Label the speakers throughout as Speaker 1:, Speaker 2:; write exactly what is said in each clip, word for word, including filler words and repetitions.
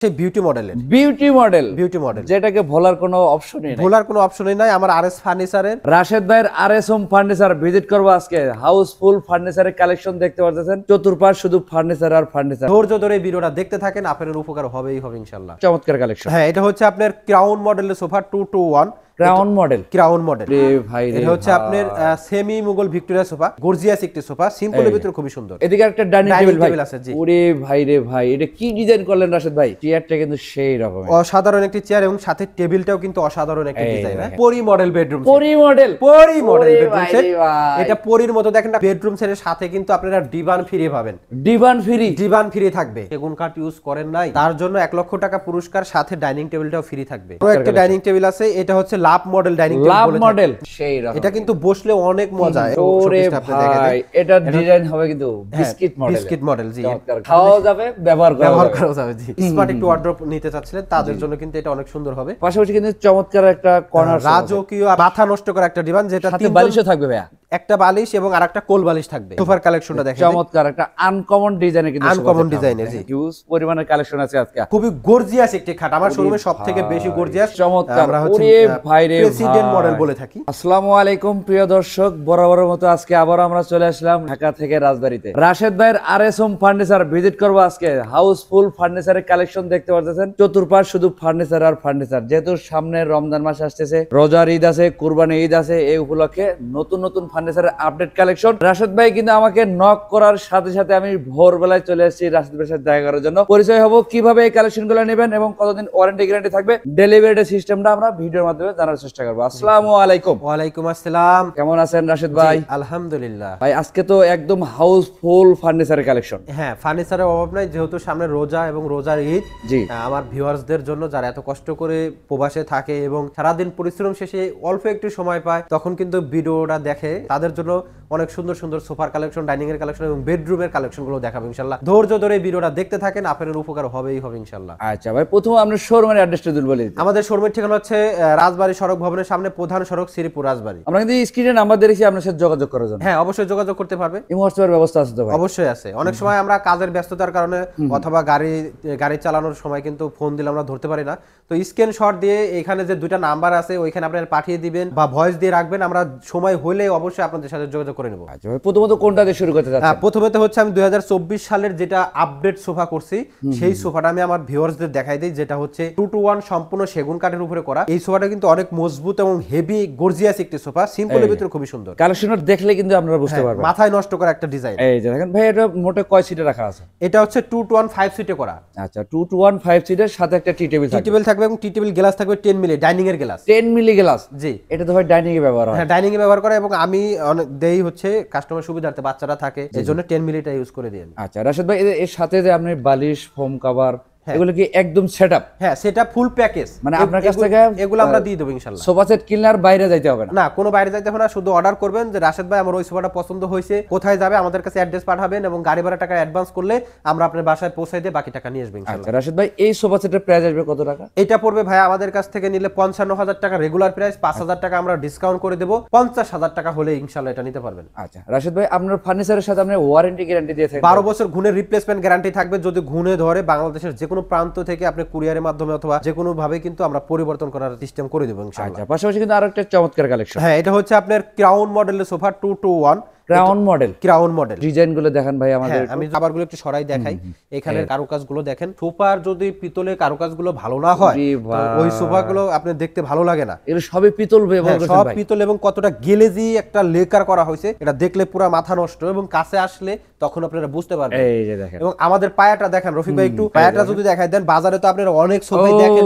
Speaker 1: সেই বিউটি মডেলের
Speaker 2: beauty model
Speaker 1: beauty model
Speaker 2: যেটাকে ভোলার কোনো অপশনই নাই
Speaker 1: ভোলার কোনো অপশনই নাই আমার আরএস ফার্নিচারের
Speaker 2: রাশেদ ভাইয়ের আরএস হোম ফার্নিচার ভিজিট করব আজকে হাউসফুল ফার্নিচারের কালেকশন দেখতে পাচ্ছেন চতুর্পাশ শুধু ফার্নিচার আর ফার্নিচার
Speaker 1: ধৈর্য ধরে ভিডিওটা দেখতে থাকেন আপনাদের উপকার হবেই হবে ইনশাআল্লাহ
Speaker 2: চমৎকার কালেকশন
Speaker 1: হ্যাঁ এটা হচ্ছে আপনার ক্রাউন মডেলের sofa two two one
Speaker 2: crown model
Speaker 1: crown model
Speaker 2: রে ভাই রে
Speaker 1: এটা হচ্ছে আপনার semi Mughal Victoria sofa gorgeous একটি সোফা সিম্পলের ভিতরে খুবই সুন্দর
Speaker 2: এদিকে একটা ডাইনিং টেবিল ভাই
Speaker 1: আছে জি
Speaker 2: ওরে ভাই রে ভাই এটা কি ডিজাইন করলেন রাশেদ ভাই চেয়ারটা কিন্তু সেই রকম
Speaker 1: অসাধারণ একটি চেয়ার এবং সাথে টেবিলটাও কিন্তু অসাধারণ একটা ডিজাইন হ্যাঁ পরি মডেল বেডরুম
Speaker 2: পরি মডেল
Speaker 1: পরি মডেল বেডরুম সেট এটা পরির মতো দেখেন না বেডরুম সেটের সাথে কিন্তু আপনারা ডিভান ফ্রি পাবেন
Speaker 2: ডিভান ফ্রি
Speaker 1: ডিভান ফ্রি থাকবে সেগুন কাঠ ইউজ করেন নাই তার জন্য এক লক্ষ টাকা পুরস্কার সাথে ডাইনিং টেবিলটাও ফ্রি থাকবে তো একটা ডাইনিং টেবিল আছে এটা হচ্ছে love model dining
Speaker 2: love model সেই রকম
Speaker 1: এটা কিন্তু বসলে অনেক মজা
Speaker 2: ওরে ভাই এটা ডিজাইন হবে কিন্তু বিস্কিট মডেল
Speaker 1: বিস্কিট মডেল জি
Speaker 2: খাওয়া যাবে ব্যবহার করা
Speaker 1: ব্যবহার করা যাবে জি স্মার্ট একটু ওয়ার্ড্রপ নিতে চাচ্ছিলেন তাদের জন্য কিন্তু এটা অনেক সুন্দর হবে
Speaker 2: পাশাপাশি কিন্তু চমৎকার একটা কর্নার
Speaker 1: রাজকীয় মাথা নষ্ট করা একটা ডিভান যেটা
Speaker 2: তিন বালিশও থাকবে ভাইয়া
Speaker 1: একটা বালিশ এবং আরেকটা কোল বালিশ থাকবে সোফার কালেকশনটা দেখেন
Speaker 2: চমৎকার একটা আনকমন ডিজাইনে কিন্তু
Speaker 1: আনকমন ডিজাইনের জি
Speaker 2: হিউজ পরিমাণের কালেকশন আছে আজকে
Speaker 1: খুবই গর্জিয়াস একটি খাট আমার শোরুমে সবথেকে বেশি গর্জিয়াস
Speaker 2: চমৎকার আমরা হচ্ছে ভাই রে
Speaker 1: প্রেসিডেন্ট মডেল বলে থাকি
Speaker 2: আসসালামু আলাইকুম প্রিয় দর্শক বরাবরের মতো আজকে আবার আমরা চলে আসলাম ঢাকা থেকে রাজবাড়ীতে রাশেদ ভাইয়ের আরএস হোম ফার্নিচার ভিজিট করব আজকে হাউসফুল ফার্নিচারের কালেকশন দেখতে পাচ্ছেন চতুর্পাশ শুধু ফার্নিচার আর ফার্নিচার যেহেতু সামনে রমজান মাস আসতেছে রোজার ঈদ আছে কুরবানি ঈদ আছে এই উপলক্ষে নতুন নতুন ফার্নিচারের আপডেট কালেকশন রাশেদ ভাই কিন্তু আমাকে নক করার সাথে সাথে আমি ভোরবেলায় চলে এসেছি রাশেদ ভাইয়ের সাথে দেখা করার জন্য পরিচয় হবো কিভাবে এই কালেকশনগুলো নেবেন এবং কতদিন ওয়ারেন্টি গ্যারান্টি থাকবে ডেলিভারি সিস্টেমটা আমরা ভিডিওর মাধ্যমে জানার চেষ্টা করবো আসসালামু আলাইকুম
Speaker 1: ওয়ালাইকুম আসসালাম
Speaker 2: কেমন আছেন রাশেদ ভাই
Speaker 1: আলহামদুলিল্লাহ
Speaker 2: ভাই আজকে তো একদম হাউসফুল ফার্নিচারের কালেকশন
Speaker 1: হ্যাঁ ফার্নিচারের অভাব নাই যেহেতু সামনে রোজা এবং রোজার ঈদ
Speaker 2: জি
Speaker 1: আমার ভিউয়ার্সদের জন্য যারা এত কষ্ট করে প্রবাসে থাকে এবং সারাদিন পরিশ্রম শেষে অল্প একটু সময় পায় তখন কিন্তু ভিডিওটা দেখে তাদের জন্য অনেক সুন্দর সুন্দর সোফার কালেকশন ডাইনিং এর কালেকশন এবং বেডরুমের কালেকশন গুলো দেখাবো ইনশাআল্লাহ ধৈর্য ধরে ভিডিওটা দেখতে থাকেন আপনাদের উপকার হবেই হবে ইনশাআল্লাহ
Speaker 2: আচ্ছা ভাই প্রথমে আমরা শোরুমের অ্যাড্রেসটা দিল বলি
Speaker 1: আমাদের শোরুমের ঠিকানা হচ্ছে রাজবাড়ী সড়ক ভবনের সামনে প্রধান সড়ক শ্রীপুর রাজবাড়ী
Speaker 2: আমরা কিন্তু স্ক্রিনে নাম্বার দিয়েছি আপনার সাথে যোগাযোগ করার জন্য
Speaker 1: হ্যাঁ অবশ্যই যোগাযোগ করতে পারবে
Speaker 2: এই হোয়াটসঅ্যাপের ব্যবস্থা আছে তো ভাই
Speaker 1: অবশ্যই আছে অনেক সময় আমরা কাজের ব্যস্ততার কারণে অথবা গাড়ি গাড়ি চালানোর সময় কিন্তু ফোন দিলে আমরা ধরতে পারি না তো স্ক্রিনশট দিয়ে এখানে যে দুইটা নাম্বার আছে ওইখানে আপনারা পাঠিয়ে দিবেন বা ভয়েস দিয়ে রাখবেন আমরা সময় হলে অবশ্যই আপনাদের সাথে যোগাযোগ করে নেব
Speaker 2: আচ্ছা ভাই প্রথমত কোনটা দিয়ে শুরু করতে যাচ্ছেন
Speaker 1: প্রথমে তো হচ্ছে আমি দুই হাজার চব্বিশ সালের যেটা আপডেট সোফা করছি সেই সোফাটা আমি আমার ভিউয়ার্সদের দেখাই দিই যেটা হচ্ছে টু টু ওয়ান সম্পূর্ণ সেগুন কাঠের উপরে করা এই সোফাটা কিন্তু অনেক মজবুত এবং হেভি গর্জিয়াস একটি সোফা সিম্পলের ভিতরে খুবই সুন্দর
Speaker 2: কালেকশন দেখলে কিন্তু আপনারা বুঝতে পারবেন
Speaker 1: মাথায় নষ্ট করা একটা ডিজাইন
Speaker 2: এই যে দেখেন ভাই এটা মোটে কয় সিটে রাখা আছে
Speaker 1: এটা হচ্ছে টু টু ওয়ান ফাইভ সিটে করা
Speaker 2: আচ্ছা টু টু ওয়ান ফাইভ সিটের সাথে একটা টি টেবিল
Speaker 1: থাকবে টি টেবিল থাকবে এবং টি টেবিল গ্লাস থাকবে টেন মিলি ডাইনিং এর গ্লাস
Speaker 2: টেন মিলি গ্লাস
Speaker 1: জি
Speaker 2: এটা তো ভাই ডাইনিং এ ব্যবহার হয়
Speaker 1: হ্যাঁ ডাইনিং এ ব্যবহার করে এবং আমি অনেক দেই হচ্ছে কাস্টমার সুবিধার্থে বাচ্চারা থাকে এজন্য টেন মিলিটা ইউজ করে দেন
Speaker 2: আচ্ছা রাশেদ ভাই এর সাথে যে আপনি বালিশ ফোম কভার এগুলো কি একদম সেটআপ
Speaker 1: হ্যাঁ সেটআপ ফুল প্যাকেজ
Speaker 2: মানে আপনার কাছ থেকে
Speaker 1: এগুলো আমরা দিয়ে দেব ইনশাআল্লাহ
Speaker 2: সোফা সেট কিনলে আর বাইরে যাইতে হবে না
Speaker 1: না কোনো বাইরে যাইতে হবে না শুধু অর্ডার করবেন যে রাশেদ ভাই আমার ওই সোফাটা পছন্দ হয়েছে কোথায় যাবে আমাদের কাছে অ্যাড্রেস পাঠাবেন এবং গাড়ি ভাড়া টাকা অ্যাডভান্স করলে আমরা আপনার বাসায় পৌঁছে দিয়ে বাকি টাকা নিয়ে আসব ইনশাআল্লাহ
Speaker 2: আচ্ছা রাশেদ ভাই এই সোফা সেটের প্রাইস আসবে কত টাকা
Speaker 1: এটা পড়বে ভাই আমাদের কাছ থেকে নিলে পঞ্চান্ন হাজার টাকা রেগুলার প্রাইস পাঁচ হাজার টাকা আমরা ডিসকাউন্ট করে দেব পঞ্চাশ হাজার টাকা হলে ইনশাআল্লাহ এটা নিতে পারবেন
Speaker 2: আচ্ছা রাশেদ ভাই আপনার ফার্নিচারের সাথে আপনি ওয়ারেন্টি গ্যারান্টি দিয়ে থাকেন
Speaker 1: বারো বছর ঘুণের রিপ্লেসমেন্ট গ্যারান্টি থাকবে যদি ঘুণে ধরে বাংলাদেশের যে কোনো প্রান্ত থেকে আপনি কুরিয়ারের মাধ্যমে অথবা যে কোনো ভাবে কিন্তু আমরা পরিবর্তন করার সিস্টেম করে দেব ইনশাআল্লাহ
Speaker 2: আচ্ছা পাশাপাশি কিন্তু আরেকটা চমৎকার কালেকশন
Speaker 1: হ্যাঁ এটা হচ্ছে আপনার ক্রাউন মডেলের sofa two two one
Speaker 2: crown model
Speaker 1: crown model
Speaker 2: design গুলো দেখেন ভাই আমাদের
Speaker 1: আমি আবারগুলো একটু সরাই দেখাই এখানে কারুকাজগুলো দেখেন সোফার যদি পিতলের কারুকাজগুলো ভালো না হয় ওই সোফাগুলো আপনি দেখতে ভালো লাগে না
Speaker 2: এগুলো সবই পিতল ব্যবহার করেছেন
Speaker 1: ভাই সব পিতল এবং কতটা গেলেজি একটা লেকার করা হয়েছে এটা দেখলে পুরো মাথা নষ্ট এবং কাছে আসলে তখন আপনারা বুঝতে পারবেন
Speaker 2: এই যে দেখেন
Speaker 1: এবং আমাদের পায়াটা দেখেন রফিক ভাই একটু পায়াটা যদি দেখাই দেন বাজারে তো আপনারা অনেক সোফাই দেখেন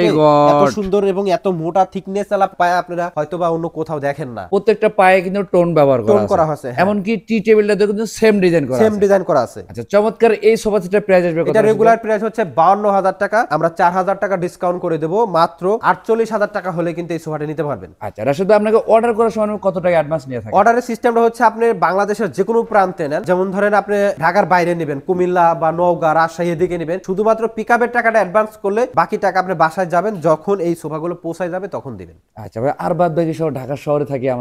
Speaker 1: এত সুন্দর এবং এত মোটা থিকনেস वाला পায়া আপনারা হয়তোবা অন্য কোথাও দেখেন না
Speaker 2: প্রত্যেকটা পায়ে কিন্তু টোন ব্যবহার করা আছে
Speaker 1: টোন করা আছে
Speaker 2: এমন কি টি টেবিলটা কিন্তু সেম ডিজাইন করা আছে
Speaker 1: সেম ডিজাইন করা আছে
Speaker 2: আচ্ছা চমৎকার এই সোফা সেটের প্রাইস আসবে কত
Speaker 1: এটা রেগুলার প্রাইস হচ্ছে বাউন্ন হাজার টাকা আমরা চার হাজার টাকা ডিসকাউন্ট করে দেব মাত্র আটচল্লিশ হাজার টাকা হলে কিন্তু এই সোফাটা নিতে পারবেন
Speaker 2: আচ্ছা রাশেদ ভাই আপনাকে অর্ডার করার সময় কত টাকা অ্যাডভান্স নিয়ে থাকেন
Speaker 1: অর্ডারের সিস্টেমটা হচ্ছে আপনি বাংলাদেশের যে কোনো প্রান্তে নেন যেমন ধরেন আপনি ঢাকার বাইরে নেবেন কুমিল্লা বা নওগাঁ রাজশাহী এদিকে নেবেন শুধুমাত্র পিকআপের টাকাটা অ্যাডভান্স করলে বাকি টাকা আপনি বাসায় যাবেন যখন এই সোফাগুলো পৌঁছায় যাবে তখন দিবেন
Speaker 2: আচ্ছা ভাই আর বাদ বাকি সব ঢাকা শহরে থাকি আমরা ভাই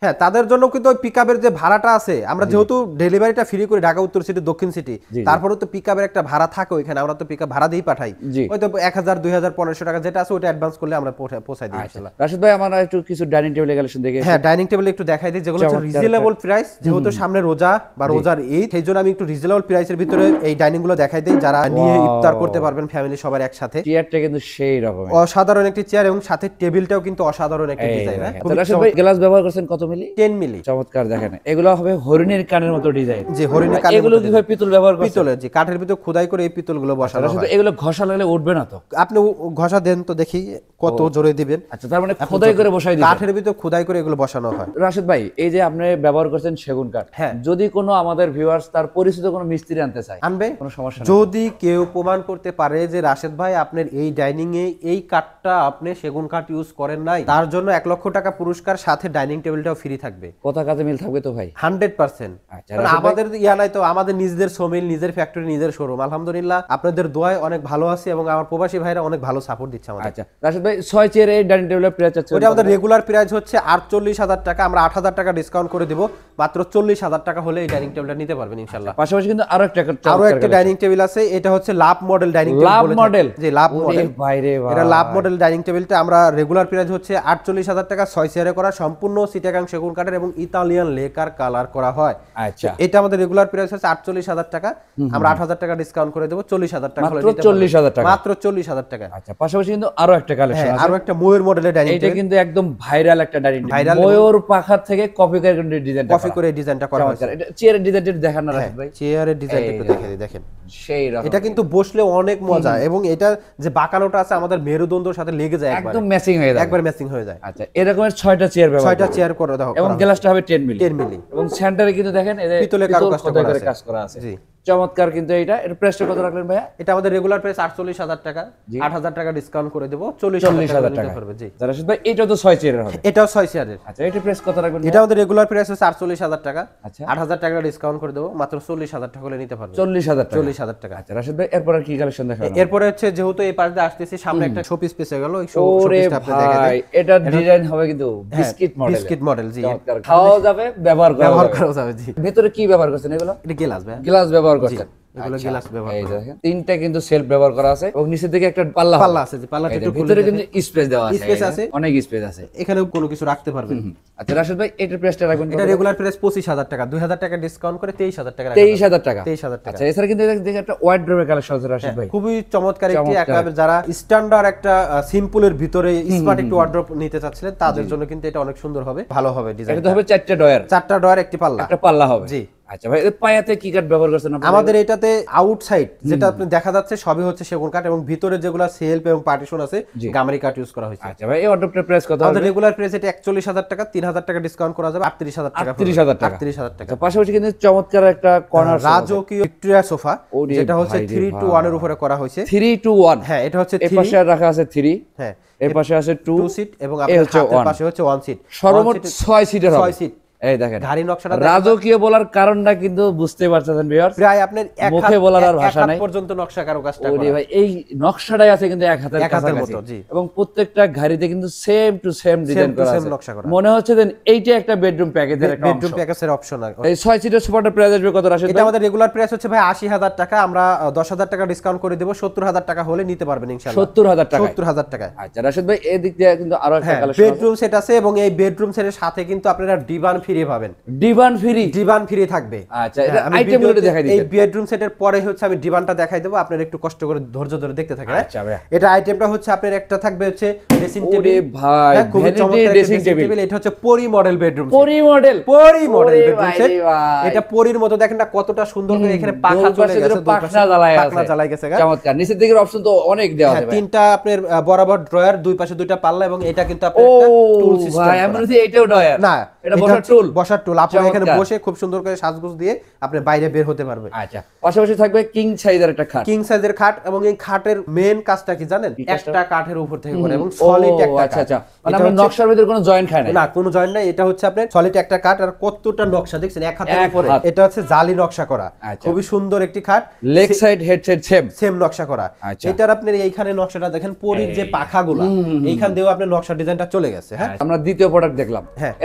Speaker 1: হ্যাঁ, তাদের জন্য কিন্তু ওই পিকআপের যে ভাড়াটা আছে, আমরা যেহেতু ডেলিভারিটা ফ্রি করি ঢাকা উত্তর সিটি দক্ষিণ সিটি, তারপরেও তো পিকআপের একটা ভাড়া থাকে ওইখানে, আমরা তো পিকআপ ভাড়া দিয়ে পাঠাই, হয়তো এক হাজার দুই হাজার পনেরোশো টাকা যেটা আছে ওটা অ্যাডভান্স করলে আমরা পৌঁছাই দিই ইনশাআল্লাহ।
Speaker 2: রাশেদ ভাই আমরা একটু কিছু ডাইনিং টেবিল কালেকশন দেখে।
Speaker 1: হ্যাঁ, ডাইনিং টেবিল একটু দেখাই দিই, যেগুলো হচ্ছে রিজনেবল প্রাইস, যেহেতু সামনে রোজা বা রোজার ঈদ, সেই জন্য আমি একটু রিজনেবল প্রাইসের ভিতরে এই ডাইনিং গুলো দেখাই দিই, যারা নিয়ে ইফতার করতে পারবেন ফ্যামিলি সবার একসাথে।
Speaker 2: চেয়ারটা কিন্তু সেই রকম
Speaker 1: অসাধারণ একটি চেয়ার এবং সাথে টেবিলটাও কিন্তু অসাধারণ একটা ডিজাইন।
Speaker 2: রাশেদ ভাই গ্লাস ব্যবহার করছেন কত মিলি?
Speaker 1: দশ মিলি।
Speaker 2: চমৎকার, দেখেন এগুলো হবে হরিণের কানের মতো ডিজাইন।
Speaker 1: জি, হরিণের কানের মতো।
Speaker 2: এগুলো কি ভাই পিতল ব্যবহার করছেন?
Speaker 1: পিতলের, জি, কাঠের ভিতর খোদাই করে এই পিতলগুলো বসানো হয়।
Speaker 2: এগুলো ঘষা লাগলে উঠবে না তো?
Speaker 1: আপনি ঘষা দেন তো দেখি কত জোরে দিবেন।
Speaker 2: আচ্ছা, তার মানে খোদাই করে বসাই দিবেন?
Speaker 1: কাঠের ভিতর খোদাই করে এগুলো বসানো হয়।
Speaker 2: রাশেদ ভাই এই যে আপনি ব্যবহার করছেন সেগুন কাঠ,
Speaker 1: হ্যাঁ,
Speaker 2: যদি কোনো আমাদের ভিউয়ার্স তার পরিচিত কোনো মিস্ত্রি আনতে চায়,
Speaker 1: আনবে,
Speaker 2: কোনো সমস্যা নেই?
Speaker 1: যদি কেউ প্রমাণ করতে পারে যে রাশেদ ভাই আপনার এই ডাইনিং এ এই কাঠটা আপনি সেগুন কাঠ ইউজ করেন নাই, তার জন্য এক লক্ষ টাকা পুরস্কার, সাথে ডাইনিং টেবিলটাও ফ্রি থাকবে।
Speaker 2: কথা কাজে মিল থাকবে তো ভাই?
Speaker 1: Hundred percent. আমাদের ইয়া নাই তো, আমাদের নিজেদের শ্রমিক, নিজের ফ্যাক্টরি, নিজের শোরুম, আলহামদুলিল্লাহ আপনাদের দোয়ায় অনেক ভালো আছি এবং আমার প্রবাসী ভাইরা অনেক ভালো সাপোর্ট দিচ্ছে আমাদের।
Speaker 2: আচ্ছা রাশেদ ভাই, ছয় চেয়ার এই ডাইনিং টেবিলের প্রাইস আছে?
Speaker 1: ওটা আমাদের রেগুলার প্রাইস হচ্ছে আটচল্লিশ হাজার টাকা, আমরা আট হাজার টাকা ডিসকাউন্ট করে দিব, মাত্র চল্লিশ হাজার টাকা হলে এই ডাইনিং টেবিলটা নিতে পারবেন ইনশাআল্লাহ।
Speaker 2: পাশাপাশি কিন্তু আরো একটা
Speaker 1: আরো একটা ডাইনিং টেবিল আছে, এটা হচ্ছে love model dining table.
Speaker 2: Love model?
Speaker 1: জি, লাভ মডেল।
Speaker 2: ভাই রে ভাই,
Speaker 1: এটা লাভ মডেল ডাইনিং টেবিলটা আমরা রেগুলার প্রাইস হচ্ছে আটচল্লিশ হাজার টাকা, ছয় চেয়ারে করা, সম্পূর্ণ চিটাগাং সেগুন কাঠের এবং ইতালিয়ান লেকার কালার করা হয়।
Speaker 2: আচ্ছা,
Speaker 1: এটা আমাদের রেগুলার প্রাইস হচ্ছে আটচল্লিশ হাজার টাকা, আমরা আট হাজার টাকা ডিসকাউন্ট করে দেব, চল্লিশ হাজার টাকা হলে নিতে পারবেন।
Speaker 2: চল্লিশ হাজার টাকা,
Speaker 1: মাত্র চল্লিশ হাজার টাকা।
Speaker 2: আচ্ছা, পাশাপাশি কিন্তু আরো একটা কালেকশন আছে,
Speaker 1: আরো একটা ময়ূর মডেলের ডাইনিং টেবিল।
Speaker 2: এটা কিন্তু একদম ভাইরাল একটা ডাইনিং টেবিল, ময়ূর পাখার থেকে কপি করে ডিজাইনটা
Speaker 1: কপি করে ডিজাইনটা করা হয়েছে।
Speaker 2: এটা চেয়ারের ডিজাইনটা দেখান না রাশেদ ভাই?
Speaker 1: চেয়ারের ডিজাইনটা একটু দেখে দিই, দেখেন
Speaker 2: সেই রকম।
Speaker 1: এটা কিন্তু বসলে অনেক মজা, এবং এটা যে বাঁকানোটা আছে আমাদের মেরুদণ্ডের সাথে লেগে যায়,
Speaker 2: একদম ম্যাচিং হয়ে যায়,
Speaker 1: একবার ম্যাচিং হয়ে যায়।
Speaker 2: আচ্ছা, এরকমের ছয়টা চেয়ার ব্যবহার,
Speaker 1: ছয়টা চেয়ার করে দাও,
Speaker 2: এবং গ্লাসটা হবে দশ মিলি।
Speaker 1: দশ মিলি,
Speaker 2: এবং সেন্টারে কিন্তু দেখেন এই
Speaker 1: পিতলের কাজ করা আছে। জি,
Speaker 2: চমৎকার। কিন্তু এটা এর প্রাইসটা কত রাখলেন ভাইয়া?
Speaker 1: এটা আমাদের রেগুলার প্রাইস আটচল্লিশ হাজার টাকা, আট হাজার টাকা ডিসকাউন্ট করে দেব, চল্লিশ হাজার টাকা পড়বে। জি
Speaker 2: রাশেদ ভাই, এটা তো ছয় চেয়ারের হবে?
Speaker 1: এটাও ছয় চেয়ারের।
Speaker 2: আচ্ছা, এটার প্রাইস কত রাখবেন?
Speaker 1: এটা আমাদের রেগুলার প্রাইস হচ্ছে আটচল্লিশ হাজার টাকা,
Speaker 2: আচ্ছা,
Speaker 1: আট হাজার টাকা ডিসকাউন্ট করে দেব, মাত্র চল্লিশ হাজার টাকা হলে নিতে পারবেন।
Speaker 2: চল্লিশ হাজার টাকা,
Speaker 1: চল্লিশ হাজার টাকা।
Speaker 2: আচ্ছা রাশেদ ভাই, এরপর আর কি কালেকশন দেখাবেন?
Speaker 1: এরপরে হচ্ছে যেহেতু এই পাশে আসতেছি, সামনে একটা শোপিস পিস হয়ে গেল, এই
Speaker 2: শোপিসটা আপনি দেখে দেন। এটা ডিজাইন হবে কিন্তু বিস্কিট মডেল,
Speaker 1: বিস্কিট মডেল। জি,
Speaker 2: খাওয়া যাবে, ব্যবহার করা
Speaker 1: ব্যবহার করা যাবে। জি,
Speaker 2: ভিতরে কি ব্যবহার করছেন এগুলো?
Speaker 1: এটা গ্লাস ভাই,
Speaker 2: গ্লাস ব্যবহার করছেন?
Speaker 1: এগুলো গ্লাস ব্যবহার
Speaker 2: এই দেখেন, তিনটা কিন্তু সেলফ ব্যবহার করা আছে, এবং নিচের দিকে একটা পাল্লা
Speaker 1: পাল্লা আছে। যে পাল্লাটা একটু
Speaker 2: ভিতরে কিন্তু স্পেস দেওয়া আছে,
Speaker 1: স্পেস আছে,
Speaker 2: অনেক স্পেস আছে,
Speaker 1: এখানেও কোনো কিছু রাখতে পারবেন।
Speaker 2: আচ্ছা রাশেদ ভাই, এটার প্রাইসটা রাখবেন?
Speaker 1: এটা রেগুলার প্রাইস পঁচিশ হাজার টাকা, দুই হাজার টাকা ডিসকাউন্ট করে তেইশ হাজার টাকা।
Speaker 2: তেইশ হাজার টাকা,
Speaker 1: তেইশ হাজার টাকা।
Speaker 2: আচ্ছা, এছাড়া কিন্তু দেখে একটা ওয়ার্ডরোবের কালেকশন আছে রাশেদ ভাই,
Speaker 1: খুবই চমৎকার একটি, একেবারে যারা স্ট্যান্ডার্ড একটা সিম্পলের ভিতরে স্মার্ট একটু ওয়ার্ডরোব নিতে চাচ্ছিলেন তাদের জন্য কিন্তু এটা অনেক সুন্দর হবে, ভালো হবে ডিজাইন।
Speaker 2: এটা হবে চারটা ডয়ার,
Speaker 1: চারটা ডয়ার, একটি পাল্লা,
Speaker 2: একটা পাল্লা হবে।
Speaker 1: জি।
Speaker 2: আচ্ছা ভাই, এই পায়াতে কি কাঠ ব্যবহার করছেন আপনি?
Speaker 1: আমাদের এটাতে আউটসাইড যেটা আপনি দেখা যাচ্ছে সবই হচ্ছে সেগুন কাঠ, এবং ভিতরে যেগুলো সেলফ এবং পার্টিশন আছে গামারি কাঠ ইউজ করা হয়েছে।
Speaker 2: আচ্ছা ভাই, এই ওয়ার্ডরোবটার প্রাইস কত?
Speaker 1: আমাদের রেগুলার প্রাইস এটা একচল্লিশ হাজার টাকা, তিন হাজার টাকা ডিসকাউন্ট করা যাবে, আটত্রিশ হাজার টাকা।
Speaker 2: আটত্রিশ হাজার টাকা,
Speaker 1: আটত্রিশ হাজার টাকা।
Speaker 2: পাশাপাশি কিন্তু চমৎকার একটা কর্নার
Speaker 1: রাজকীয় ভিক্টোরিয়া সোফা, যেটা হচ্ছে থ্রি টু ওয়ান এর উপরে করা হয়েছে।
Speaker 2: থ্রি টু ওয়ান,
Speaker 1: হ্যাঁ, এটা হচ্ছে
Speaker 2: এই পাশে রাখা আছে থ্রি,
Speaker 1: হ্যাঁ,
Speaker 2: এর পাশে আছে টু
Speaker 1: সিট, এবং আপনার হাতের পাশে হচ্ছে ওয়ান সিট,
Speaker 2: সর্বমোট ছয় সিটের হবে।
Speaker 1: ছয় সিট।
Speaker 2: এই দেখেন
Speaker 1: গাড়ি নকশাটা
Speaker 2: রাজকীয় বলার কারণটা কিন্তু বুঝতে পারছেন ভিউয়ার্স,
Speaker 1: প্রায় আপনার এক
Speaker 2: মুখে বলার আর ভাষা নাই
Speaker 1: পর্যন্ত নকশা কারো কাজটা
Speaker 2: করা। ওরে ভাই, এই নকশাটাই আছে কিন্তু এক হাতের কাছাকাছি, এবং প্রত্যেকটা গাড়িতে কিন্তু সেম টু সেম ডিজাইন করা আছে, মনে হচ্ছে দেন এইটা একটা বেডরুম প্যাকেজের একটা
Speaker 1: বেডরুম প্যাকেজের অপশন আছে।
Speaker 2: এই ছয় সিটের সোফাটার প্রাইস আসবে কত রাশেদ ভাই?
Speaker 1: এটা আমাদের রেগুলার প্রাইস হচ্ছে ভাই আশি হাজার টাকা, আমরা দশ হাজার টাকা ডিসকাউন্ট করে দেব, সত্তর হাজার টাকা হলে নিতে পারবেন ইনশাআল্লাহ।
Speaker 2: সত্তর হাজার টাকা,
Speaker 1: সত্তর হাজার টাকা।
Speaker 2: আচ্ছা রাশেদ ভাই, এই দিক দিয়ে কিন্তু আরো একটা কালেকশন
Speaker 1: বেডরুম সেট আছে, এবং এই বেডরুম সেটের সাথে কিন্তু আপনারা ডিভান ফ্রি পাবেন।
Speaker 2: ডিভান ফ্রি,
Speaker 1: ডিভান ফ্রি থাকবে।
Speaker 2: আচ্ছা, এটা আইটেমগুলো দেখাই দিই।
Speaker 1: এই বেডরুম সেটের পরে হচ্ছে আমি ডিভানটা দেখাই দেব, আপনারা একটু কষ্ট করে ধৈর্য ধরে দেখতে থাকেন।
Speaker 2: আচ্ছা ভাই,
Speaker 1: এটা আইটেমটা হচ্ছে আপনার একটা থাকবে হচ্ছে ড্রেসিং টেবিল।
Speaker 2: ওরে ভাই, ভ্যানিটি ড্রেসিং টেবিল,
Speaker 1: এটা হচ্ছে পরি মডেল বেডরুম,
Speaker 2: পরি মডেল,
Speaker 1: পরি মডেল বেডরুম সেট। এটা পরির মতো, দেখেন না কতটা সুন্দর করে এখানে পাখা চলে গেছে,
Speaker 2: পাখনা জ্বালায় আছে,
Speaker 1: পাখনা জ্বালায় গেছে।
Speaker 2: চমৎকার। নিচের দিকের অপশন তো অনেক দেওয়া আছে ভাই,
Speaker 1: তিনটা আপনার বরাবর ড্রয়ার, দুই পাশে দুইটা পাল্লা, এবং এটা কিন্তু আপনার একটা টুল সিস্টেম।
Speaker 2: ভাই আমি বলছি এটাও ড্রয়ার
Speaker 1: না,
Speaker 2: এটা বসার টুল,
Speaker 1: বসার টুল। আপনি এখানে বসে খুব সুন্দর করে সাজগোজ দিয়ে আপনি বাইরে বের হতে পারবে।
Speaker 2: আচ্ছা, পাশাপাশি থাকবে কিং সাইজের একটা খাট,
Speaker 1: কিং সাইজের খাট, এবং এই খাটের মেইন কাজটা কি জানেন? একটা কাঠের উপর থেকে করে, এবং সলিড একটা।
Speaker 2: আচ্ছা আচ্ছা, মানে আমরা নকশার ভিতরে কোনো জয়েন্ট খাই না?
Speaker 1: না, কোনো জয়েন্ট নাই, এটা হচ্ছে আপনার সলিড একটা কাঠ, আর কতটা নকশা দেখছেন এক হাতের উপরে। এটা হচ্ছে জালি নকশা করা, খুবই সুন্দর একটি খাট,
Speaker 2: leg side head side same
Speaker 1: same নকশা করা। এটার আপনার এইখানে নকশাটা দেখেন, পরির যে পাখাগুলো এইখান দিয়েও আপনার নকশা ডিজাইনটা চলে গেছে। হ্যাঁ,
Speaker 2: আমরা দ্বিতীয় প্রোডাক্ট দেখলাম।
Speaker 1: হ্যাঁ,
Speaker 2: এর পাশাপাশি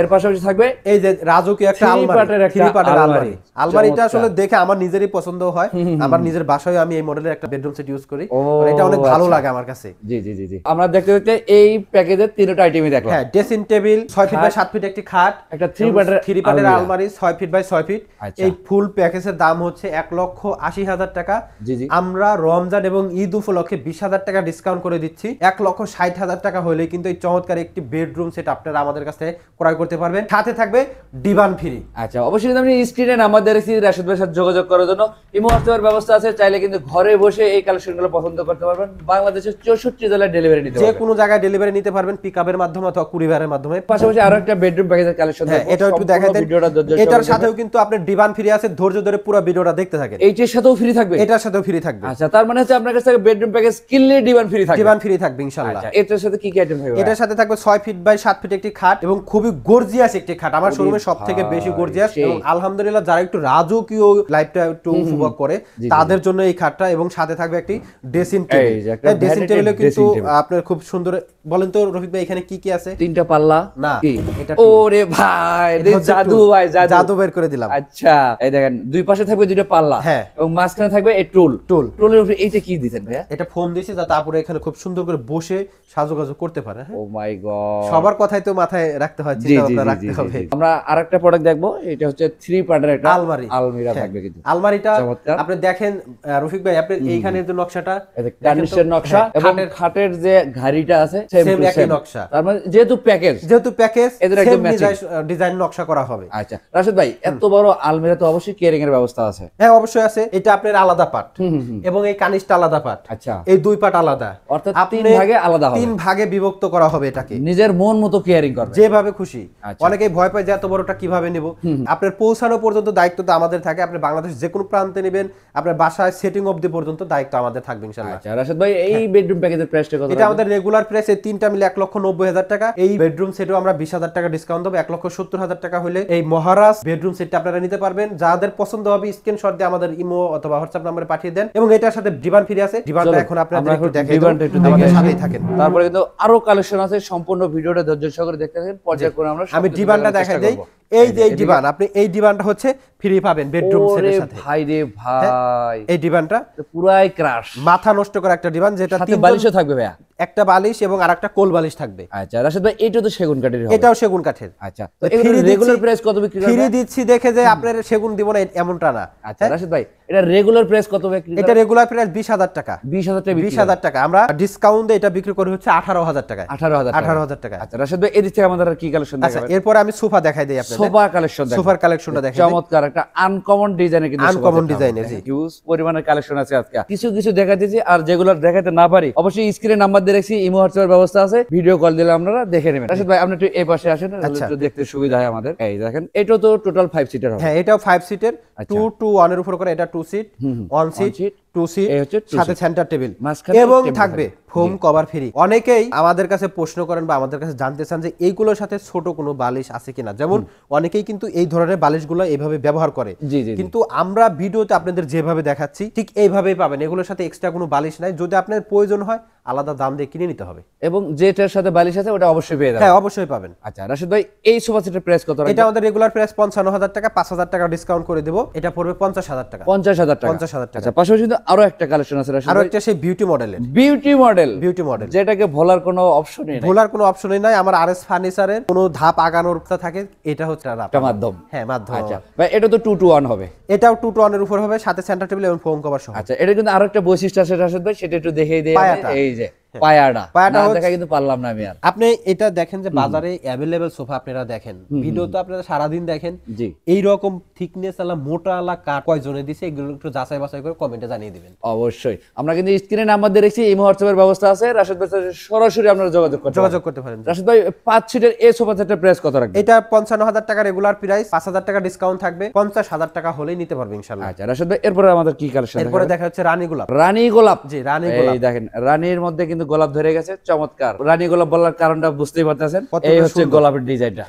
Speaker 2: থাকবে
Speaker 1: এই যে রাজকীয় একটা আলমারি, থ্রি পার্টের আলমারি। আলমারিটা আসলে দেখে আমার নিজেরই পছন্দ হয়, আমার নিজের বাসায় আমি এই মডেলের একটা বেডরুম সেট ইউজ করি, এটা অনেক ভালো লাগে আমার কাছে।
Speaker 2: জি জি জি আমরা দেখতে দেখতে এই প্যাকেজের তিনটা আইটেমই দেখলাম।
Speaker 1: হ্যাঁ, ড্রেসিং টেবিল ছয় ফিট বাই সাত ফিট একটি খাট,
Speaker 2: একটা থ্রি পার্টের
Speaker 1: থ্রি পার্টের আলমারি ছয় ফিট বাই ছয় ফিট। এই ফুল প্যাকেজের দাম হচ্ছে এক লক্ষ আশি হাজার টাকা। আমরা রমজান এবং ঈদ উপলক্ষে বিশ হাজার টাকা ডিসকাউন্ট করে দিচ্ছি। এক লক্ষ ষাট হাজার টাকা হলে কিন্তু এই চমৎকার একটি বেডরুম সেট আপনারা আমাদের কাছে ক্রয় করতে পারবেন, সাথে থাকবে ডিভান ফ্রি।
Speaker 2: আচ্ছা, অবশ্যই কিন্তু আপনি স্ক্রিনে নাম্বার দিয়ে রেখেছি রাশেদ ভাইয়ের সাথে যোগাযোগ করার জন্য। ইমো হোয়াটসঅ্যাপের ব্যবস্থা আছে, চাইলে কিন্তু ঘরে বসে এই কালেকশনগুলো পছন্দ করতে পারবেন। বাংলাদেশের চৌষট্টি জেলায় ডেলিভারি নিতে পারবেন, যে কোনো জায়গায় ডেলিভারি নিতে পারবেন, পিকআপের মাধ্যমে অথবা কুরিয়ারের মাধ্যমে। পাশাপাশি আরো একটা বেডরুম প্যাকেজের কালেকশন দেখো, এটা একটু দেখাই দেন। এটার সাথেও কিন্তু আপনার ডিভান ফ্রি আছে, ধৈর্য ধরে পুরো ভিডিওটা দেখতে থাকেন। এইটার সাথেও ফ্রি থাকবে,
Speaker 1: এটার সাথেও ফ্রি থাকবে।
Speaker 2: আচ্ছা, তার মানে হচ্ছে আপনার কাছে বেডরুম প্যাকেজ কিনলে ডিভান ফ্রি থাকবে,
Speaker 1: ডিভান ফ্রি থাকবে ইনশাআল্লাহ।
Speaker 2: আচ্ছা, এটার সাথে কি কি আইটেম থাকবে?
Speaker 1: এটার সাথে থাকবে ছয় ফিট বাই সাত ফিট একটি খাট এবং খুবই গর্জিয়াস একটি খাট, আমার শোরুমে সবথেকে বেশি গর্জিয়াস। এবং আলহামদুলিল্লাহ যারা একটু রাজকীয় লাইফটা একটু উপভোগ করে তাদের জন্য এই খাটটা, এবং সাথে থাকবে একটি ড্রেসিং টেবিল। এই ড্রেসিং টেবিলে কিন্তু আপনার খুব সুন্দর। বলেন তো রফিক ভাই, এখানে কি কি আছে?
Speaker 2: তিনটা পাল্লা না,
Speaker 1: এটা
Speaker 2: ওরে ভাই জাদু, ভাই
Speaker 1: জাদু বের করে দিলাম।
Speaker 2: আচ্ছা, এই দেখেন দুই পাশে থাকবে দুইটা পাল্লা,
Speaker 1: হ্যাঁ,
Speaker 2: এবং মাঝখানে থাকবে এই টুল। টুল টুলের উপরে এইটা কি দিবেন ভাইয়া?
Speaker 1: এটা ফোম দিয়েছি যাতে আপনি এখানে খুব সুন্দর করে বসে সাজুগুজু করতে পারে।
Speaker 2: ও মাই গড,
Speaker 1: সবার কথাই তো মাথায় রাখতে হয়, চিন্তা ভাবনা রাখতে হবে।
Speaker 2: আমরা আরেকটা প্রোডাক্ট দেখবো, এটা হচ্ছে থ্রি পার্টের একটা আলমারি, আলমিরা থাকবে কিন্তু।
Speaker 1: আলমারিটা আপনি দেখেন রফিক ভাই, আপনি এইখানে যে নকশাটা,
Speaker 2: গার্নিশের নকশা এবং খাটের যে ঘাড়িটা আছে সেম একই নকশা। তার মানে যেহেতু প্যাকেজ, যেহেতু প্যাকেজ এদের একদম ম্যাচিং
Speaker 1: ডিজাইন নকশা করা হবে।
Speaker 2: আচ্ছা রাশেদ ভাই, এত বড় আলমিরা তো অবশ্যই কেয়ারিং এর ব্যবস্থা আছে?
Speaker 1: হ্যাঁ, অবশ্যই আছে। এটা আপনার আলাদা পার্ট এবং এই কানিসটা আলাদা পার্ট।
Speaker 2: আচ্ছা,
Speaker 1: এই দুই পার্ট আলাদা,
Speaker 2: অর্থাৎ তিন ভাগে আলাদা হবে,
Speaker 1: তিন ভাগে বিভক্ত করা হবে। এটাকে
Speaker 2: নিজের মন মতো কেয়ারিং করবে,
Speaker 1: যেভাবে খুশি। অনেকেই ভয় পায় যে এত বড়টা কিভাবে নিব। আপনার পৌঁছানো পর্যন্ত দায়িত্ব তো আমাদের থাকে। আপনি বাংলাদেশ যে কোনো প্রান্তে নেবেন, আপনার বাসায় সেটিং অবধি পর্যন্ত দায়িত্ব আমাদের থাকবে ইনশাআল্লাহ।
Speaker 2: আচ্ছা রাশেদ ভাই, এই বেডরুম প্যাকেজের প্রাইসটা কত?
Speaker 1: এটা আমাদের রেগুলার প্রাইস, এই তিনটা মিলে এক লক্ষ নব্বই হাজার টাকা। এই বেডরুম সেটও আমরা বিশ হাজার টাকা ডিসকাউন্ট দেবো, এক লক্ষ সত্তর হাজার টাকা হলে এই মহারাজ বেডরুম সেটটা আপনারা নিতে পারবেন। যাদের পছন্দ হবে স্ক্রিনশট দিয়ে আমাদের ইমো অথবা হোয়াটসঅ্যাপ নম্বরে পাঠিয়ে দেন। এবং এটার সাথে ডিভান ফ্রি আছে। ডিভানটা এখন আপনারা একটু দেখেন, আমাদের সাথেই থাকেন।
Speaker 2: তারপরে কিন্তু আরো কালেকশন আছে, সম্পূর্ণ ভিডিওটা ধৈর্য সহকারে দেখতে থাকেন। পর্যায়ক্রমে আমরা
Speaker 1: আমি ডিভানটা দেখাই দেই। এই যে এই ডিভান, আপনি এই ডিভানটা হচ্ছে ফ্রি পাবেন বেডরুম সেটের সাথে।
Speaker 2: ভাই রে ভাই,
Speaker 1: এই ডিভানটা
Speaker 2: পুরাই ক্রাশ,
Speaker 1: মাথা নষ্ট করা একটা ডিভান, যেটা
Speaker 2: তিন বালিশও থাকবে ভাইয়া,
Speaker 1: একটা বালিশ এবং আরেকটা কোল বালিশ থাকবে।
Speaker 2: আচ্ছা রাশেদ ভাই, এটা তো সেগুন কাঠের হবে?
Speaker 1: এটাও সেগুন কাঠের।
Speaker 2: আচ্ছা, তো এর রেগুলার প্রাইস কত বিক্রি করবেন?
Speaker 1: ফ্রি দিচ্ছি দেখে যে আপনার সেগুন দিব না এমনটা না।
Speaker 2: আচ্ছা রাশেদ ভাই, এটা রেগুলার প্রাইস কত বিক্রি করেন?
Speaker 1: এটা রেগুলার প্রাইস বিশ হাজার টাকা।
Speaker 2: বিশ হাজার টাকা,
Speaker 1: বিশ হাজার টাকা। আমরা ডিসকাউন্ট দিয়ে এটা বিক্রি করি হচ্ছে আঠারো হাজার টাকা।
Speaker 2: আঠারো হাজার
Speaker 1: আঠারো হাজার টাকা।
Speaker 2: আচ্ছা রাশেদ ভাই, এদিক থেকে আমাদের কি কালেকশন দেখাবেন?
Speaker 1: আচ্ছা, এরপর আমি সোফা দেখাই দেই আপনাদের।
Speaker 2: সোফা কালেকশন দেখাই,
Speaker 1: সোফার কালেকশনটা দেখাই।
Speaker 2: চমৎকার একটা আনকমন ডিজাইনের, কিন্তু
Speaker 1: আনকমন ডিজাইনের
Speaker 2: হিউজ পরিমাণের কালেকশন আছে আজকে। কিছু কিছু দেখাই দিয়েছি, আর যেগুলো দেখাইতে না পারি অবশ্যই স্ক্রিনে নাম্বার দিয়ে রাখছি, ইমো হোয়াটসঅ্যাপের ব্যবস্থা আছে, ভিডিও কল দিলে আপনারা দেখে নেবেন। রাশেদ ভাই, আপনি একটু এই পাশে আসেন, একটু দেখতে সুবিধা হয় আমাদের। এই দেখেন, এটা তো টোটাল পাঁচ সিটার হবে।
Speaker 1: হ্যাঁ, এটাও পাঁচ সিটের, টু টু ওয়ান এর উপর করে। এটা two seat, one seat, two seat, সাথে সেন্টার টেবিল এবং থাকবে ফোম কভার ফ্রি। অনেকেই আমাদের কাছে প্রশ্ন করেন বা আমাদের কাছে জানতে চান যে এইগুলোর সাথে ছোট কোনো বালিশ আছে কিনা। যেমন অনেকেই কিন্তু এই ধরনের বালিশগুলো এইভাবে ব্যবহার করে, কিন্তু আমরা ভিডিওতে আপনাদের যেভাবে দেখাচ্ছি ঠিক এইভাবেই পাবেন। এগুলোর সাথে এক্সট্রা কোনো বালিশ নাই। যদি আপনার প্রয়োজন হয় আলাদা দাম দিয়ে কিনে নিতে হবে,
Speaker 2: এবং যেটার সাথে বালিশ আছে ওটা অবশ্যই পেয়ে যাবেন।
Speaker 1: হ্যাঁ, অবশ্যই পাবেন।
Speaker 2: আচ্ছা রাশেদ ভাই, এই সোফা সেটের প্রাইস কত?
Speaker 1: এটা আমাদের রেগুলার প্রাইস পঞ্চান্ন হাজার টাকা, পাঁচ হাজার টাকা ডিসকাউন্ট করে দেব। এটা পড়বে পঞ্চাশ হাজার টাকা।
Speaker 2: পঞ্চাশ হাজার টাকা,
Speaker 1: পঞ্চাশ হাজার টাকা।
Speaker 2: আচ্ছা, পাশাপাশি কিন্তু আরো একটা কালেকশন আছে রাশেদ ভাই,
Speaker 1: আরো একটা সেই বিউটি মডেলের।
Speaker 2: বিউটি মডেল,
Speaker 1: বিউটি মডেল,
Speaker 2: যেটাকে ভোলার কোনো অপশনই নাই,
Speaker 1: ভোলার কোনো অপশনই নাই। আমার আরএস ফার্নিচারের কোনো ধাপ আগানোর থাকে, এটা হচ্ছে একটা
Speaker 2: মাধ্যম।
Speaker 1: হ্যাঁ, মাধ্যম।
Speaker 2: আচ্ছা ভাই, এটা তো টু টু ওয়ান হবে?
Speaker 1: এটাও টু টু ওয়ান এর উপর হবে, সাথে সেন্টার টেবিল এবং ফোম কভার সহ।
Speaker 2: আচ্ছা, এটা কিন্তু আরো একটা বৈশিষ্ট্য আছে রাশেদ ভাই, সেটা একটু দেখিয়ে দেই। এই যে পায়াটা, পায়াটা দেখা কিন্তু পারলাম না আমি আর। আপনি এটা দেখেন যে বাজারে अवेलेबल সোফা আপনারা দেখেন, ভিডিও তো আপনারা সারা দিন দেখেন, জি এই রকম থিকনেস আলা মোটা আলা কাট কয়জনে দিছে এগুলো একটু যাচাই বাছাই করে কমেন্টে জানিয়ে দিবেন। অবশ্যই, আমরা কিন্তু স্ক্রিনে নাম্বার দিয়ে রেখেছি, ইমো হোয়াটসঅ্যাপের ব্যবস্থা আছে। রাশেদ ভাই সরাসরি আপনারা যোগাযোগ করতে
Speaker 1: যোগাযোগ করতে পারেন।
Speaker 2: রাশেদ ভাই, পাঁচ সিটের এই সোফা সেটের প্রাইস কত রাখবেন?
Speaker 1: এটা পঞ্চান্ন হাজার টাকা রেগুলার প্রাইস, পাঁচ হাজার টাকা ডিসকাউন্ট থাকবে, পঞ্চাশ হাজার টাকা হলেই নিতে পারবে ইনশাআল্লাহ।
Speaker 2: আচ্ছা রাশেদ ভাই, এরপর আমাদের কি কালেকশন?
Speaker 1: এরপর দেখা হচ্ছে রানী গোলাপ।
Speaker 2: রানী গোলাপ,
Speaker 1: জি রানী গোলাপ।
Speaker 2: এই দেখেন, রানীর মধ্যে কিন্তু গোলাপ ধরে গেছে, চমৎকার। রানী গোলাপ বলার কারণটা বুঝতেই পারতেছেন, এই হচ্ছে গোলাপের ডিজাইনটা।
Speaker 1: হ্যাঁ,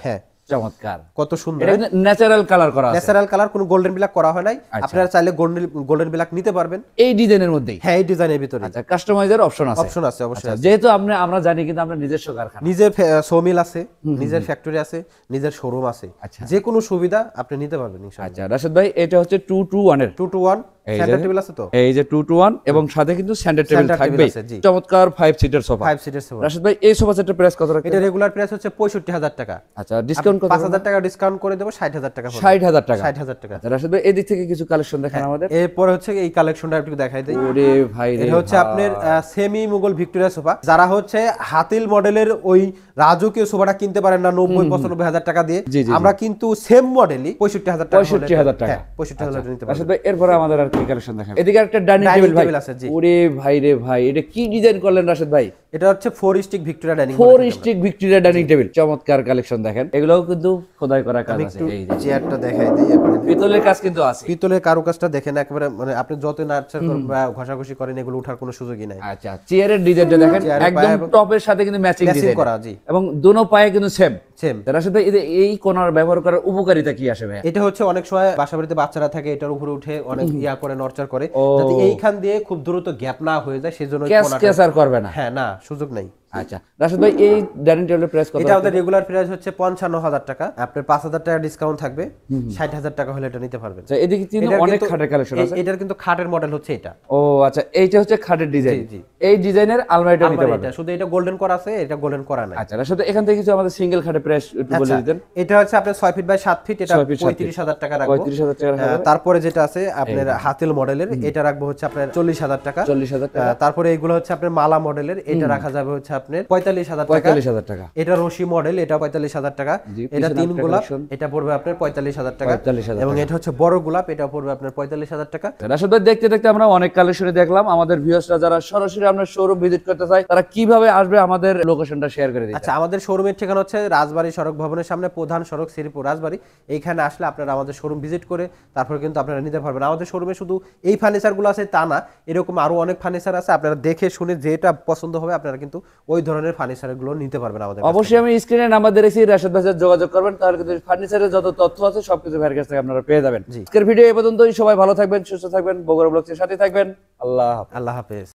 Speaker 2: চমৎকার,
Speaker 1: কত সুন্দর,
Speaker 2: এটা কিন্তু ন্যাচারাল কালার করা আছে,
Speaker 1: ন্যাচারাল কালার, কোনো গোল্ডেন ব্ল্যাক করা হয় নাই। আপনারা চাইলে গোল্ডেন গোল্ডেন ব্ল্যাক নিতে পারবেন
Speaker 2: এই ডিজাইনের মধ্যেই।
Speaker 1: হ্যাঁ, এই ডিজাইনের ভিতরে।
Speaker 2: আচ্ছা, কাস্টমাইজের অপশন আছে?
Speaker 1: অপশন আছে অবশ্যই।
Speaker 2: যেহেতু আমরা আমরা জানি কিন্তু আমরা নিজস্ব কারখানা,
Speaker 1: নিজের সোমিল আছে, নিজের ফ্যাক্টরি আছে, নিজের শোরুম আছে, যে কোনো সুবিধা আপনি নিতে পারবেন ইনশাআল্লাহ।
Speaker 2: আচ্ছা রাশেদ ভাই, এটা হচ্ছে টু টু ওয়ান এর
Speaker 1: two two one centre table আছে তো,
Speaker 2: এই যে টু টু ওয়ান এবং সাথে কিন্তু সেন্টার টেবিল থাকবে। চমৎকার five seater sofa,
Speaker 1: five seater sofa.
Speaker 2: Rashed ভাই, এই সোফা সেটের প্রাইস কত রাখছেন?
Speaker 1: এটা রেগুলার প্রাইস হচ্ছে পঁয়ষট্টি হাজার টাকা।
Speaker 2: আচ্ছা, ডিসকাউন্ট কত?
Speaker 1: পাঁচ হাজার টাকা ডিসকাউন্ট করে দেব, ষাট হাজার টাকা।
Speaker 2: ষাট হাজার টাকা,
Speaker 1: ষাট হাজার টাকা।
Speaker 2: আচ্ছা রাশেদ ভাই, এদিক থেকে কিছু কালেকশন দেখান আমাদের।
Speaker 1: এরপর হচ্ছে এই কালেকশনটা একটু দেখাই দেই।
Speaker 2: ওরে ভাই রে,
Speaker 1: এটা হচ্ছে আপনার সেমি মুঘল ভিক্টোরিয়া সোফা। যারা হচ্ছে হাতিল মডেলের ওই রাজকীয় সোফাটা কিনতে পারেন না নব্বই পঁচানব্বই হাজার টাকা দিয়ে, আমরা কিন্তু সেম মডেলই পঁয়ষট্টি হাজার টাকা,
Speaker 2: পঁয়ষট্টি হাজার টাকা,
Speaker 1: পঁয়ষট্টি হাজার টাকা নিতে পারবেন।
Speaker 2: রাশেদ ভাই, এরপর আমাদের আর কি কালেকশন দেখান? এদিকে একটা ডাইনিং টেবিল ভাই
Speaker 1: আছে। জি,
Speaker 2: ওরে ভাই রে ভাই, এটা কি ডিজাইন করলেন রাশেদ ভাই?
Speaker 1: এটা হচ্ছে four stick Victoria dining,
Speaker 2: four stick Victoria dining table. চমৎকার কালেকশন দেখেন, এগুলোও কিন্তু খোদাই করা কাজ আছে। এই যে
Speaker 1: চেয়ারটা দেখাই দেই আপনাদের,
Speaker 2: পিতলের কাজ কিন্তু আছে,
Speaker 1: পিতলের কারুকাজটা দেখেন একেবারে, মানে আপনি যত নাড়চাড় করেন বা ঘষাঘষি করেন এগুলো ওঠার কোনো সুযোগই নাই।
Speaker 2: আচ্ছা, চেয়ারের ডিজাইনটা দেখেন একদম টপের সাথে কিন্তু ম্যাচিং ডিজাইন
Speaker 1: করা। জি,
Speaker 2: এবং দুনো পায়ে কিন্তু সেম
Speaker 1: সেম।
Speaker 2: রাশেদ ভাই, এই কোণার ব্যবহার করার উপকারিতা কি আসে ভাই?
Speaker 1: এটা হচ্ছে অনেক সময় বাসাবাড়িতে বাচ্চারা থাকে, এটার উপরে উঠে অনেক ইয়া করে নড়চড় করে, যাতে এইখান দিয়ে খুব দ্রুত গ্যাপ না হয়ে যায়, সেজন্য
Speaker 2: ক্যাসার করবে না।
Speaker 1: হ্যাঁ, না, সুযোগ নাই।
Speaker 2: আচ্ছা রাশেদ ভাই, এই ডাইনিং টেবিলের প্রাইস কত?
Speaker 1: এটা আমাদের রেগুলার প্রাইস হচ্ছে পঞ্চান্ন হাজার টাকা, আপনার পাঁচ হাজার টাকা ডিসকাউন্ট থাকবে, ষাট হাজার টাকা হলে এটা নিতে পারবেন।
Speaker 2: আচ্ছা, এদিকে কিন্তু অনেক খাটের কালেকশন আছে।
Speaker 1: এটার কিন্তু খাটের মডেল হচ্ছে এটা।
Speaker 2: ও আচ্ছা, এইটা হচ্ছে খাটের ডিজাইন। এই ডিজাইনের আলমারিটা নিতে পারবেন।
Speaker 1: শুধু এটা গোল্ডেন করা আছে, এটা গোল্ডেন করা নাই।
Speaker 2: আচ্ছা রাশেদ, এখান থেকে কিছু আমাদের সিঙ্গেল খাটের প্রাইস একটু বলে দিতেন।
Speaker 1: এটা হচ্ছে আপনার ছয় ফিট বাই সাত ফিট, এটা পঁয়ত্রিশ হাজার টাকা রাখবো।
Speaker 2: পঁয়ত্রিশ হাজার টাকা রাখবো।
Speaker 1: তারপরে যেটা আছে আপনার হাতিল মডেলের, এটা রাখবো হচ্ছে আপনার চল্লিশ হাজার টাকা।
Speaker 2: চল্লিশ হাজার টাকা।
Speaker 1: তারপরে এগুলো হচ্ছে আপনার মালা মডেলের, এটা রাখা যাবে হচ্ছে আপনার পঁয়তাল্লিশ হাজার টাকা।
Speaker 2: পঁয়তাল্লিশ হাজার টাকা।
Speaker 1: এটা রশি মডেল, এটা পঁয়তাল্লিশ হাজার টাকা। এটা তিন গোলাপ, এটা পড়বে আপনার পঁয়তাল্লিশ হাজার টাকা। এবং এটা হচ্ছে বড় গোলাপ, এটা পড়বে আপনার পঁয়তাল্লিশ হাজার টাকা।
Speaker 2: রাশেদ ভাই, দেখতে দেখতে আমরা অনেক কালেকশন দেখলাম। আমাদের ভিউয়ার্সরা যারা সরাসরি আপনার শোরুম ভিজিট করতে চায়, তারা কিভাবে আসবে আমাদের লোকেশনটা শেয়ার করে দিন।
Speaker 1: আচ্ছা, আমাদের শোরুমের ঠিকানা হচ্ছে রাজবাড়ী সড়ক ভবনের সামনে, প্রধান সড়ক, শ্রীপুর রাজবাড়ী। এইখানে আসলে আপনারা আমাদের শোরুম ভিজিট করে তারপরে কিন্তু আপনারা নিতে পারবেন। আমাদের শোরুমে শুধু এই ফার্নিচারগুলো আছে তা না, এরকম আরো অনেক ফার্নিচার আছে। আপনারা দেখে শুনে যেটা পছন্দ হবে আপনারা কিন্তু ওই ধরনের ফার্নিচারগুলো নিতে পারবেন আমাদের।
Speaker 2: অবশ্যই আমি স্ক্রিনে নাম্বার দিয়েছি, রাশেদ ভাই যোগাযোগ করবেন, তাহলে কিন্তু ফার্নিচারের যত তথ্য আছে সবকিছু ভাইয়ের কাছ থেকে আপনারা পেয়ে যাবেন। আজকের ভিডিও এই পর্যন্তই। সবাই ভালো থাকবেন, সুস্থ থাকবেন, বগুড়া ব্লগসের সাথে থাকবেন। আল্লাহ
Speaker 1: আল্লাহ হাফেজ।